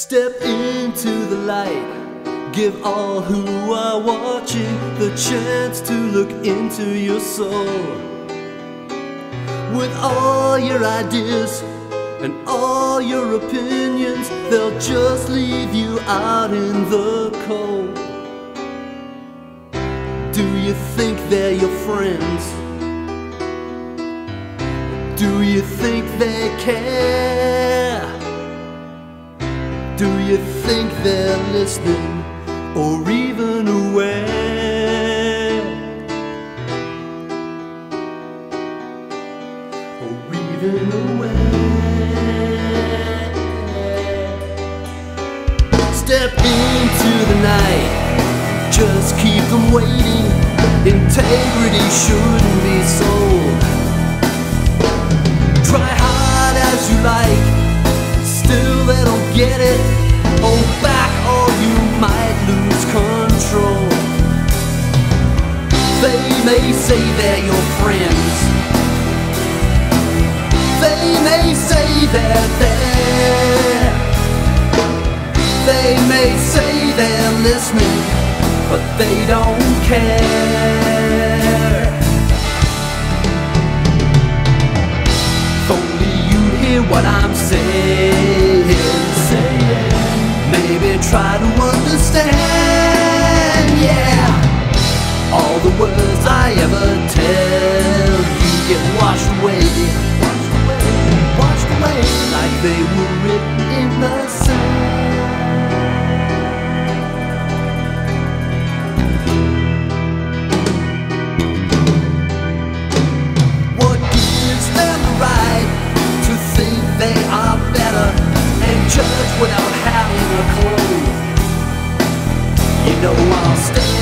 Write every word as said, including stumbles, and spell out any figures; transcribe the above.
Step into the light, give all who are watching the chance to look into your soul. With all your ideas and all your opinions, they'll just leave you out in the cold. Do you think they're your friends? Do you think they care? Do you think they're listening or even aware? Or even aware? Step into the night, just keep them waiting. Integrity shouldn't be sold. Try hard as you like, still they don't get it. Hold back or you might lose control. They may say they're your friends, they may say they're there, they may say they're listening, but they don't care. If only you hear what I'm saying, maybe try to understand, yeah. All the words I ever tell you get washed away, washed away, washed away, like they were written in the sand. What gives them the right to think they are better and judge without having a clue? You know I'll stay